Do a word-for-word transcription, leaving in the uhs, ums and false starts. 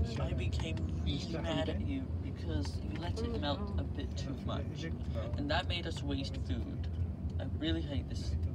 I became really mad at you because you let it melt a bit too much, and that made us waste food. I really hate this